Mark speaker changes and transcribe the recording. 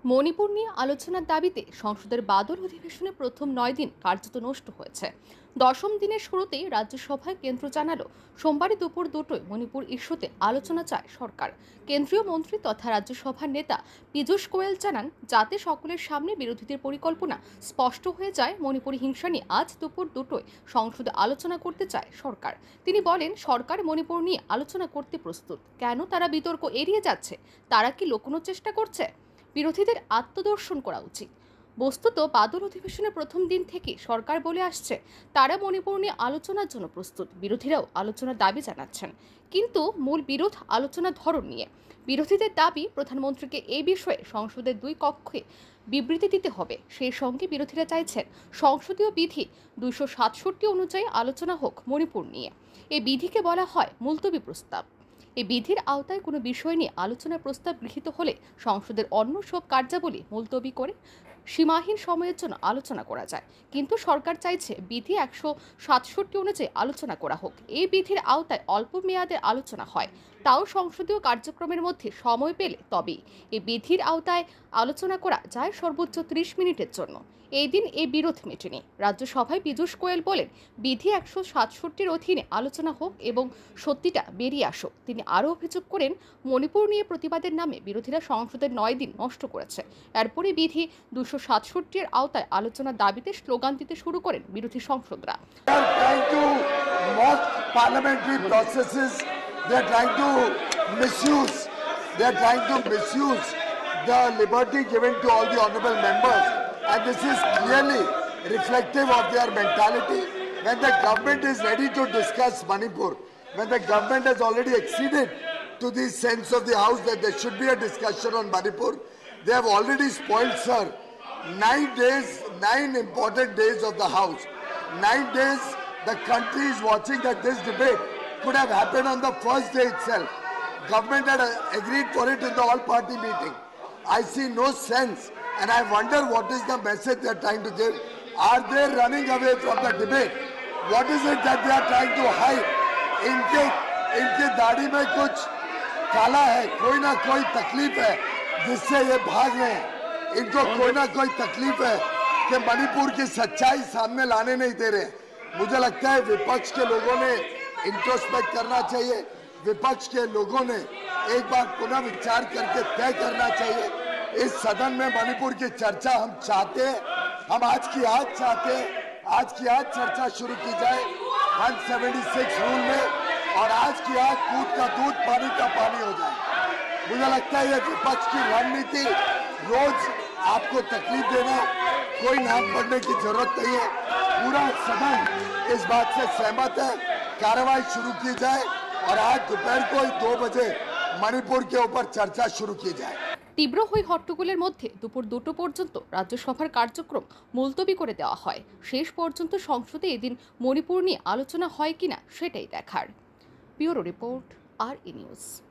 Speaker 1: মণিপুর নিয়ে আলোচনার দাবিতে সংসদের বাদল অধিবেশনে প্রথম ৯ দিন কার্যত নষ্ট হয়েছে। দশম দিনের শুরুতেই রাজ্যসভায় কেন্দ্র জানালো সোমবারই দুপুর ২টোয় মণিপুর ইস্যুতে আলোচনা চায় সরকার। কেন্দ্রীয় মন্ত্রী তথা রাজ্যসভার নেতা পীযূষ গোয়েল জানান, যাতে সকলের সামনে বিরোধীদের পরিকল্পনা স্পষ্ট হয়ে যায়, মণিপুরি হিংসা নিয়ে আজ দুপুর ২টোয় সংসদে আলোচনা করতে চায় সরকার। তিনি বলেন, সরকার মণিপুর নিয়ে আলোচনা করতে প্রস্তুত। কেন তারা বিতর্ক এড়িয়ে যাচ্ছে? তারা কি লুকোনোর চেষ্টা করছে? বিরোধীদের আত্মদর্শন করা উচিত। বস্তুত বাদল অধিবেশনের প্রথম দিন থেকে সরকার বলে আসছে তারা মণিপুর নিয়ে আলোচনার জন্য প্রস্তুত। বিরোধীরাও আলোচনার দাবি জানাচ্ছেন, কিন্তু মূল বিরোধ আলোচনার ধরন নিয়ে। বিরোধীদের দাবি, প্রধানমন্ত্রীকে এই বিষয়ে সংসদের দুই কক্ষে বিবৃতি দিতে হবে। সেই সঙ্গে বিরোধীরা চাইছেন সংসদীয় বিধি ২৬৭ অনুযায়ী আলোচনা হোক মণিপুর নিয়ে। এই বিধিকে বলা হয় মুলতবি প্রস্তাব। এই বিধির আওতায় কোনো বিষয় নিয়ে আলোচনার প্রস্তাব গৃহীত হলে সংসদের অন্য সব কার্যাবলী মুলতবি করে সীমাহীন সময়ের জন্য আলোচনা করা যায়। কিন্তু সরকার চাইছে বিধি ১৬৭ অনুযায়ী আলোচনা করা হোক। এই বিধির আওতায় অল্প মেয়াদের আলোচনা হয়, তাও সংসদীয় কার্যক্রমের মধ্যে সময় পেলে তবেই। এই বিধির আওতায় আলোচনা করা যায় সর্বোচ্চ ৩০ মিনিটের জন্য। এই দিন এই বিরোধ মেটেনি। রাজ্যসভায় পীযূষ গোয়েল বলেন, বিধি ১৬৭ অধীনে আলোচনা হোক এবং সত্যিটা বেরিয়ে আসুক। তিনি আরও অভিযোগ করেন, মণিপুর নিয়ে প্রতিবাদের নামে বিরোধীরা সংসদের ৯ দিন নষ্ট করেছে। এরপরই বিধি ২৬৭ আওতায় আলোচনার দাবিতে স্লোগান দিতে শুরু করেন বিরোধী সাংসদরা।
Speaker 2: The liberty given to all the honorable members, and this is clearly reflective of their mentality. When the government is ready to discuss Manipur, when the government has already acceded to the sense of the house that there should be a discussion on Manipur, they have already spoiled, sir, 9 days, 9 important days of the house. 9 days the country is watching that this debate could have happened on the first day itself. Government had agreed for it in the all-party meeting. I see no sense, and I wonder what is the message they are trying to give. Are they running away from the debate? What is it that they are trying to hide? इनके दाढ़ी में कुछ काला है, कोई ना कोई तकलीफ है जिससे ये भाग रहे हैं। इनको कोई ना कोई तकलीफ है कि मणिपुर की सच्चाई सामने लाने नहीं दे रहे। मुझे लगता है विपक्ष के लोगों ने इंट्रोस्पेक्ट करना चाहिए। विपक्ष के लोगों ने एक बार पुनः विचार करके तय करना चाहिए। इस सदन में मणिपुर की चर्चा हम चाहते हैं, हम आज की आज चाहते हैं। आज की आज चर्चा शुरू की जाए 176 रूल में, और आज की आज दूध का दूध पानी का पानी हो जाए। मुझे लगता है ये विपक्ष की रणनीति, रोज आपको तकलीफ देना, कोई नाम पढ़ने की जरूरत नहीं है। पूरा सदन इस बात से सहमत है, कार्रवाई शुरू की जाए और आज दोपहर को 2 बजे मणिपुर के ऊपर चर्चा शुरू की जाए।
Speaker 1: তীব্র হই হট্টগোলের মধ্যে দুপুর ২টো পর্যন্ত রাজ্যসভার কার্যক্রম মুলতবি করে দেওয়া হয়। শেষ পর্যন্ত সংসদে এদিন মণিপুর নিয়ে আলোচনা হয় কিনা সেটাই দেখার। ব্যুরো রিপোর্ট, আর ই নিউজ।